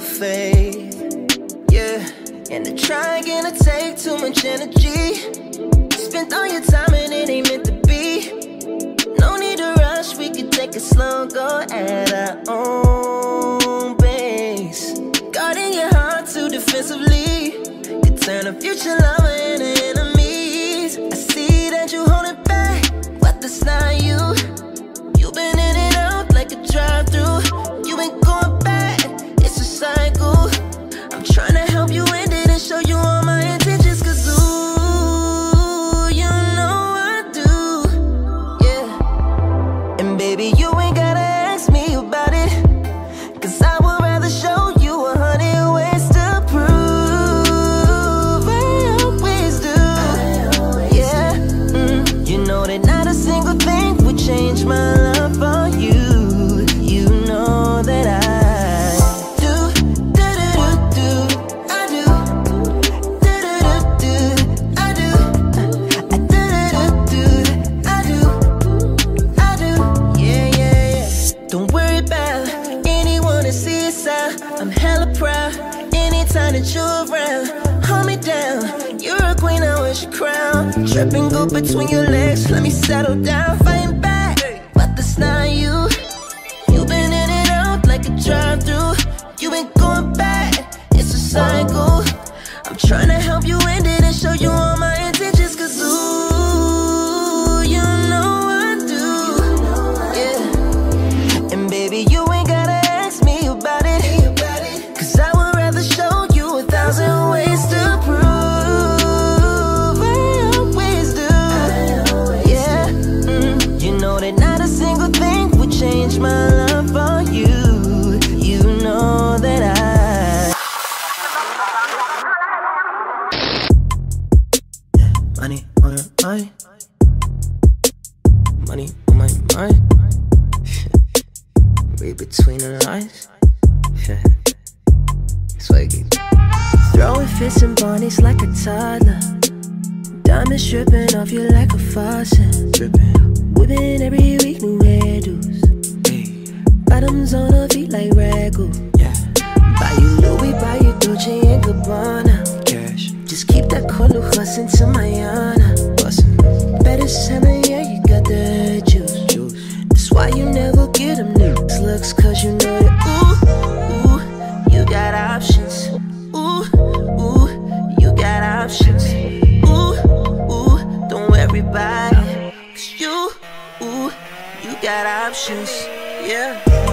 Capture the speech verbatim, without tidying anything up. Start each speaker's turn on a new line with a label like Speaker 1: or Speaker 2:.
Speaker 1: faith, yeah. And to try again to take too much energy. Spent all your time and it ain't meant to be. No need to rush, we can take it slow, go at our own pace. Guarding your heart too defensively could turn a future lover into enemies. I see that you hold it back, but that's not you. You've been in and out like a drive-through. You ain't going back, it's a cycle. I'm trying to help you end it and show you all my intentions. Cause ooh, you know I do, yeah. And baby, you ain't gotta ask me about it, cause I would rather show you a hundred ways to prove. I always do, yeah. mm, You know that not a single thing would change my love for you. You know that I do, do do do do, I do, do do do do, I do, I do do do, I do, I do, yeah yeah yeah. Don't worry about anyone that sees us out. I'm hella proud anytime that you're around. Hold me down, you're a queen, I wish your crown. Tripping, go between your legs, let me settle down. Fighting back, but that's not you. You've been in and out like a drive-through. You ain't going back, it's a cycle. I'm trying to help you end it and show you all my intentions. Cause ooh, you know I do, yeah. And baby, you ain't gotta ask me about it, cause I would rather show you a thousand ways to prove. I always do, yeah. mm, You know that not a single thing would change my love for you. You know that I money on her mind, money on my mind. Read between the lines. Swaggy. Throwing fists and bunnies like a toddler. Diamonds dripping off you like a faucet. Dripping. Whipping every week, new hairdos. Hey. Bottoms on her feet like Ragu. Yeah. Buy you Louis, buy you Dolce and Gabbana. Cash. Just keep that color hustling to Mayana. Bustin'. Better selling, yeah, you got the juice. Juice. That's why you never get them niggas looks, cause you know that ooh, ooh, you got options. Ooh, ooh, you got options. Ooh, ooh, don't worry about it, cause you, ooh, you got options, yeah.